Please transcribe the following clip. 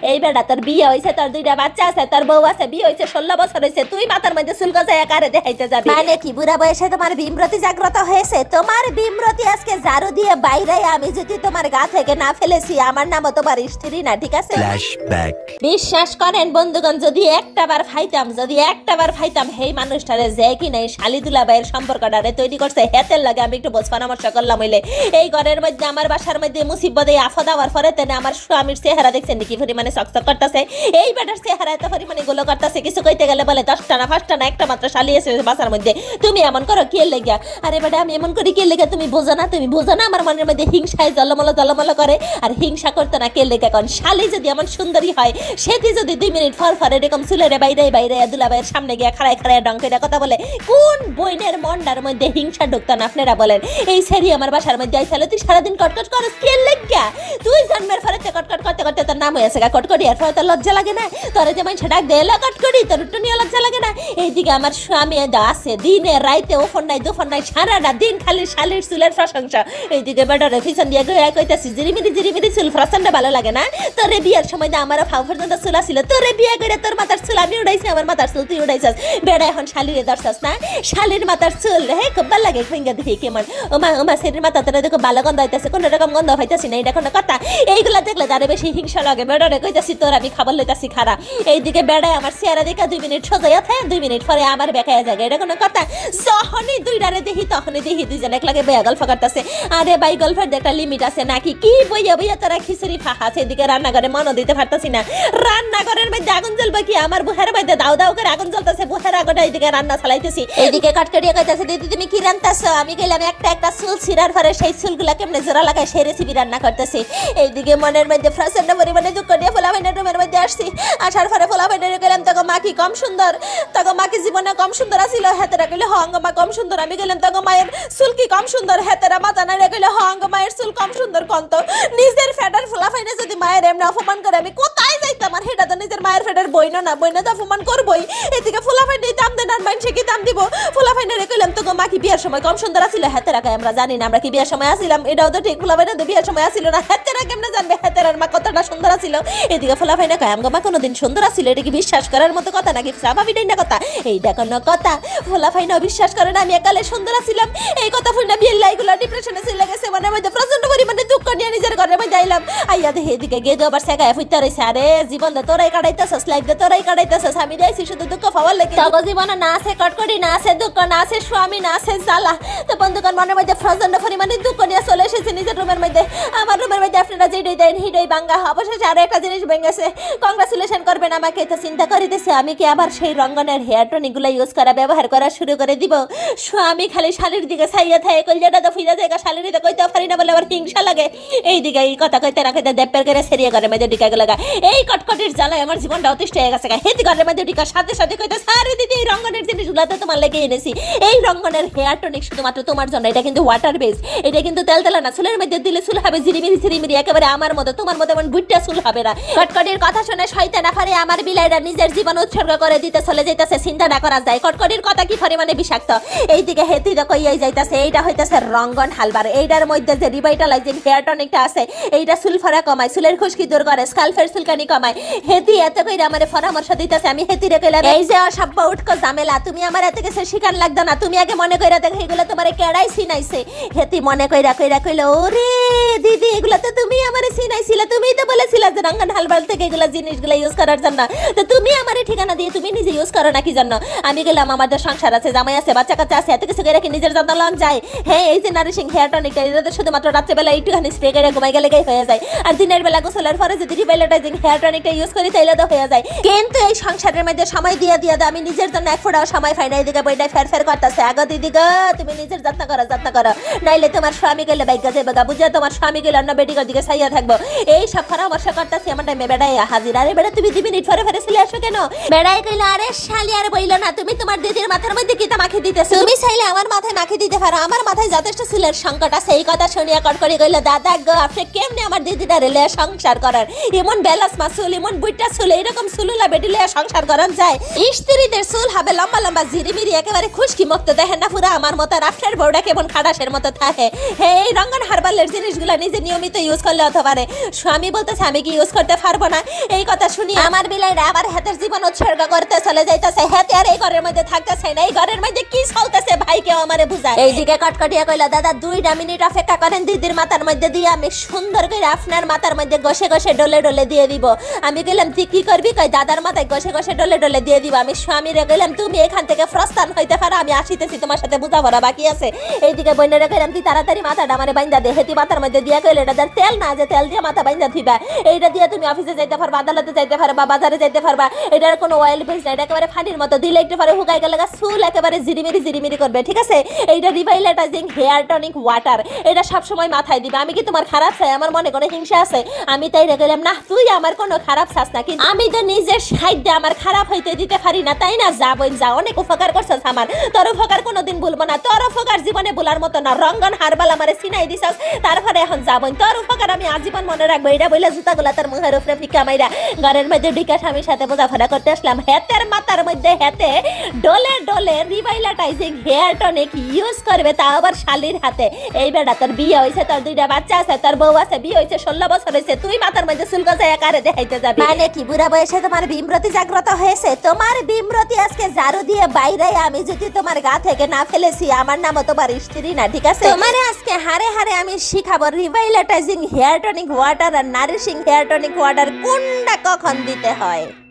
এই বেটা তোর বিয়ে হইছে, তোর দুইটা বাচ্চা আছে, তোর বউ আছে, বিয়ে হইছে 16 বছর হইছে, তুই মাথার মধ্যে চুল গজায় কারে দেখাইতে যাবি? মানে কি বুড়া বয়সে তোমার বিমরতি জাগ্রত হয়েছে? তোমার বিমরতি আজকে ঝাড়ু দিয়ে বাইরে আমি যদি তোমার গা থেকে না ফেলেছি, আমার নামও তোমার স্ত্রী না, ঠিক আছে? ফ্ল্যাশব্যাক। বিশ্বাস করেন বন্ধুগণ, যদি একটাবার ফাইতাম সেই মানুষটারে যে কি নাই শালি দুলাভাইয়ের সম্পর্কটারে তৈরি করছে হেতের লাগে আমি একটু বোঝ পরামর্শ করলাম হইলে এই ঘরের মধ্যে আমার বাসার মধ্যে মুসিবতে আফদ হওয়ার পরে তেনে আমার স্বামীর চেহারা দেখছেন নাকি পরিমাণে চকচক করতেছে, এই বেটার চেহারা এত পরিমাণে গুলো করতেছে, কিছু কইতে গেলে বলে 10টা না 5টা না একটা মাত্র শালি আছে বাসার মধ্যে, তুমি এমন করো কে লেগা? আরে বেটা আমি এমন করি কে লেগা? তুমি বোঝো না আমার মনের মধ্যে হিংসায় জলমল করে, আর হিংসা করতে না কে লেগা? কারণ শালি যদি এমন সুন্দরী হয়, সেটি যদি 2 মিনিট ফর এরকম চুলের বাইরে দুলাভাইয়ের সামনে গিয়ে খাড়ায় ডঙ্কেটা কথা বলে, কোন বইনের মন্ডার মধ্যে হিংসা ঢুকতো না আপনারা বলেন? এই সেরি আমার বাসার মধ্যে আইছিল, তুই সারাদিন কটকট করস কে লেগা? তুই জন্মের পরে কটকট করতে তোর নাম হয়েছে কটকটি, আর পরে তোর লজ্জা লাগে না? তোর যে মানুষ ডাক দেয় কটকটি, তোর একটু নিয়ে লজ্জা লাগে না? এইদিকে আমার স্বামী আছে দিনে রাইতে ওফোন নাই দুফোন নাই সারাটা দিন খালি শালির চুলের প্রশংসা, এইদিকে বেটারে পিছন দিয়ে কইতাছি জিরিমিরি চুল প্রচন্ড ভালো লাগে না? তোরে বিয়ের সময় আমারও ফাউ পর্যন্ত চুল ছিল, তোরে বিয়ে করে তোর মাথার চুল আমি উড়াইছি, আমার মাথার চুল তুই উড়াইছিস, বেড়া এখন শালিরে দর্শাস না? শালির মাথার চুল হে খুব ভালো লাগে, ফিঙ্গা দেখি কেমন ওমা সেরির মাথা তোরা দেখো ভালো গন্ধ হইতেছে, কোন রকম গন্ধ হইতেছি না, এটা কোনো কথা? এইগুলা দেখলে তারে বেশি হিংসা লাগে, বেড়ারে কইতাছি তোর আমি খাবার লইতাছি খারা, এইদিকে বেড়ায় আমার চেহারা দেখা 2 মিনিট সোজাইয়া থাকে, 2 মিনিট পরে আমার বেকায়া যায়, এটা কোনো কথা? যখনই দুইটারে দেখি তখনই দেখি দুইজন একলাগে বইয়া গল্প করতেছে, আরে ভাই গল্পের একটা লিমিট আছে নাকি? কি বইয়া তোরা খিচুড়ি ফাঁকা, সেদিকে রান্নাঘরে মনও দিতে পারতাছি না, রান্নাঘরের মধ্যে আগুন জ্বলবে কি? আমার বুহের মধ্যে দাও করে আগুন জ্বলতেছে, বুহের আগুনটা এইদিকে রান্না চালাইতেছি, এইদিকে কটকটিয়া কইতাছে দিদি তুমি কি রান্তাছো? আমি গেলাম একটা চুল ছিঁড়ার পরে সেই চুলগুলা কেমনে জোড়া লাগায় সেই রেসিপি রান্না করতেছি, এইদিকে মনের মধ্যে প্রচন্ড পরিমাণে দুঃখ নিয়ে ফোলাভাইনের রুমের মধ্যে আসছি, আসার পরে ফোলাভাইনের গেলাম তখন মা কি কম সুন্দর, তখন মা কি জীবনে কম সুন্দর আছিল? হেতেরা কইলে হঙ্গ মা কম সুন্দর, আমি গেলাম তখন মায়ের চুল কি কম সুন্দর? হেতেরা মাথা নাড়ে কইলে হঙ্গ মায়ের চুল কম সুন্দর কন্ত, নিজের ফেডার ফোলাভাইনে যদি মায়ের এমনি অপমান করে আমি কোথায় যাইতাম? আর হেটা তো নিজের মায়ের ফেডার বইনো না, বইনো তো অপমান করবই, এদিকে ফোলাভাইনে দাম দেন আর মানুষে কি দাম দিব? ফোলাভাইনে কইলাম তখন মা কি বিয়ের সময় কম সুন্দর আছিল? হেতেরা কয় আমরা জানি না, আমরা কি বিয়ের সময় আসিলাম? এটাও তো ঠিক, ফোলাভাইনে তো বিয়ের সময় আসিল না, হেতেরা কেমনে জানবে হেতেরার মা কতটা সুন্দর আছিল? এদিকে ফোলাভাইনে কয় আমগো মা কোনোদিন সুন্দর আছিল, এটা কি বিশ্বাস করার মতো কথা নাকি? স্বাভাবিক না কথা, এইটা কোনো কথা? ফোলাভাইনে বিশ্বাস করে না আমি একালে সুন্দর আছিলাম, এই কথা শুনে বিয়ের লাইগুলো ডিপ্রেশনে চলে গেছে, মনের মধ্যে প্রচন্ড পরিমাণে দুঃখ নিয়ে নিজের ঘরের মধ্যে আইলাম, আইয়া দেখে এদিকে গেদো আবার সেগায় ফুইতে রয়েছে, আরে জীবন দে তোরাই কাটাইতেছস, লাইফ দে তোরাই কাটাইতেছস, আমি যাইছি শুধু দুঃখ পাওয়ার লাগে, তগো জীবনে না আছে কটকটি, না আছে দুঃখ, না আছে স্বামী, না আছে জ্বালা, তো বন্ধুগণ মনের মধ্যে প্রচন্ড পরিমাণে দুঃখ নিয়ে চলে এসেছে নিজের রুমের মধ্যে, আমার রুমের মধ্যে আপনারা যেটাই দেন হিডই বাঙ্গা, অবশেষে আরো একটা জিনিস ভেঙেছে, কংগ্রাচুলেশন করবেন আমাকে, তো চিন্তা করিতেছে আমি কি আবার সেই রঙ্গনের হেয়ার টনিক গুলা ইউজ করা ব্যবহার করা শুরু করে দিব? স্বামী খালি শালির দিকে চাইয়া থাকে, কইলেটা তো ফিরা জায়গা শালির দিকে কইতে পারি না বলে আমার হিংসা লাগে, এইদিকে এই কথা কইতে না কইতে দেবপের করে সেরিয়া ঘরের মধ্যে ঢিকা লাগা, এই কটকটির জ্বালায় আমার জীবনটা অতিষ্ঠ হয়ে গেছে, হেতি ঘরের মধ্যে ঢিকা সাথে কইতে সারে দিদি এই রঙ্গনের জিনিসগুলো তো তোমার লেগে এনেছি, এই রঙ্গনের হেয়ার টনিক শুধুমাত্র তোমার জন্য, এটা কিন্তু ওয়াটার বেস, এটা কিন্তু তেল না, চুলের মধ্যে দিলে চুল হবে ঝিরিমিরি একেবারে আমার মতো, তোমার মতো এমন বুটটা চুল হবে না। কটকটির কথা শুনে শয়তান আফারে আমার বিলাইরা নিজের জীবন উৎসর্গ করে দিতে চলে যাইতেছে, চিন্তা না করা যায় কটকটির কথা কি পরিমাণে বিষাক্ত। এইদিকে হেতি কইয়াই যাইতেছে, এইটা হইতেছে রঙ্গন হালবার, এইটার মধ্যে যে রিভাইটালাইজিং হেয়ার টনিকটা আছে এইটা চুল ফরা কমায়, চুলের খুশকি দূর করে, স্কাল্পের চুলকানি কমায়, হেতি এত কইরা আমারে পরামর্শ দিতেছে, আমি হেতি রে কইলাম এই যে অসভ্য উটকো ঝামেলা, তুমি আমার এত কিছু শিখান লাগতো না, তুমি আগে মনে কইরা দেখো এগুলো তোমারে কেড়াই সিনাইছে। হেতি মনে কইরা কইল ওরে দিদি এগুলা তো তুমি আমারে সিনাইছিলে, তুমিই তো বলেছিলে যে রঙ্গন হালবার থেকে এগুলা জিনিসগুলা ইউজ করার জন্য, তো তুমি আমারে ঠিকানা দিয়ে তুমি নিজে ইউজ করো নাকি জন্য? আমি গেলাম আমাদের সংসার আছে, জামাই আছে, বাচ্চা কাচ্চা আছে, এত কিছু করে কি নিজের যত্ন লন যায়? হ্যাঁ এই যে নারিশিং হেয়ার টনিকটা এটা তো শুধুমাত্র রাত্রেবেলা একটুখানি স্প্রে করে ঘুমাই গেলে হয়ে যায়, আর দিনের বেলা গোসলের পরে যদি রিভাইটালাইজিং হেয়ার টনিকটা ইউজ করি তাইলে তো হয়ে যায়, কিন্তু এই সংসারের মধ্যে সময় দিয়ে আমি নিজের জন্য এক ফোঁটাও সময় পাই না, এদিকে বইটা ফের করতেছে, আগো দিদি গো তুমি নিজের যত্ন করো, নাইলে তোমার স্বামী গেলে বাইকা যাবে গা, বুঝা তোমার স্বামী গেলে অন্য বেটিকার দিকে চাইয়া থাকবো, এই সব পরামর্শ করতেছি, আমার টাইমে বেড়াই হাজির। আরে বেড়া তুমি 2 মিনিট পরে চলে আসো কেন? বেড়াই কইল আরে শালি আর বইলো না, তুমি তোমার দিদির মাথার মধ্যে কি তা মাখি দিতেছো, তুমি চাইলে আমার মাথায় মাখি দিতে পারো, আমার মাথায় যথেষ্ট চুলের সংকট আছে। এই কথা শুনিয়া কটকটি কইল দাদা গো আপনি কেমনে আমার দিদিটা রেলে সংসার করার এমন ব্যালেন্স মাছ চুল এমন বুইটা চুল এইরকম চুলুলা বেটিলে সংসার করান যায় স্ত্রীদের চুল হবে লম্বা লম্বা জিরিমিরি একেবারে খুশকি মুক্ত দেখেন না পুরা আমার মতো রাফটার বউটা কেমন খাটাসের মতো থাকে এই রঙ্গন হার্বালের জিনিসগুলো নিজে নিয়মিত ইউজ করলে হতে পারে স্বামী বলতেছে আমি কি ইউজ করতে পারবো না এই কথা শুনি আমার বিলাইরা আবার হাতের জীবন উৎসর্গ করতে চলে যাইতেছে হাতে আর এই ঘরের মধ্যে থাকতেছে না এই ঘরের মধ্যে কি চলতেছে ভাই কেউ আমারে বুঝায় এইদিকে কটকটিয়া কইলা দাদা 2টা মিনিট অপেক্ষা করেন দিদির মাথার মধ্যে দিয়ে আমি সুন্দর করে আপনার মাথার মধ্যে ঘষে ঘষে ডলে ডলে দিয়ে দিব আমি গেলাম তুই কি করবি কই দাদার মাথায় ঘষে ঘষে ডলে ডলে দিয়ে দিব আমি স্বামীরে গেলাম তুমি এখান থেকে প্রস্থান হইতে পারো আমি আসিতেছি তোমার সাথে বুঝাপড়া বাকি আছে এইদিকে বইনেরা কইলাম তুই তাড়াতাড়ি মাথাটা আমারে বাইন্দা দে হেতি মাথার মধ্যে দিয়া কইলে এটা তেল না যে তেল দিয়ে মাথা বাইন্দা থিবা এইটা দিয়ে তুমি অফিসে যাইতে পারবা আদালতে যাইতে পারবা বাজারে যাইতে পারবা এটার কোনো অয়েল বেস না এটা একেবারে ফানির মতো দিলে একটু পরে হুকাই গেলে চুল একেবারে জিরিমিরি করবে ঠিক আছে এইটা রিভাইটালাইজিং হেয়ার টনিক ওয়াটার এটা সব সময় মাথায় দিবা আমি কি তোমার খারাপ চাই আমার মনে কোনো হিংসা আছে আমি তাই গেলাম না তুই আমার কোনো খারাপ চাস না কিন্তু আমি তো নিজের সাইডে আমার খারাপ হইতে দিতে পারি না তাই না যা বই যা অনেক উপকার করছস আমার তোর উপকার কোনোদিন ভুলবো না তোর উপকার জীবনে ভুলার মতো না রঙ্গন হারবাল আমারে চিনাই দিছস তারপরে এখন যা বই তোর উপকার আমি আজীবন মনে রাখবো এটা বইলা জুতাগুলা তার মুখের উপরে ফিকা মাইরা ঘরের মধ্যে ডিকা স্বামীর সাথে বোঝাপড়া করতে আসলাম হেতের মাথার মধ্যে হেতে ডলে ডলে রিভাইটালাইজিং হেয়ার টনিক ইউজ করবে তা আবার শালির হাতে এই বেটা তোর বিয়ে হয়েছে তোর 2টা বাচ্চা আছে তোর বউ আছে বিয়ে হয়েছে 16 বছর হয়েছে তুই মাথার মধ্যে চুল গজায় একারে দেখাইতে যাবি মানে কি বুড়া বয়সে তোমার বিমরতি জাগ্রত হয়েছে তোমার বিমরতি আজকে ঝাড়ু দিয়ে বাইরে আমি যদি তোমার গা থেকে না ফেলেছি আমার নামও তোমার স্ত্রী না ঠিক আছে তোমারে আজকে হারে হারে আমি শিখাবো রিভাইটালাইজিং হেয়ার টনিক ওয়াটার আর নারিশিং হেয়ার টনিক ওয়াটার কোনটা কখন দিতে হয়।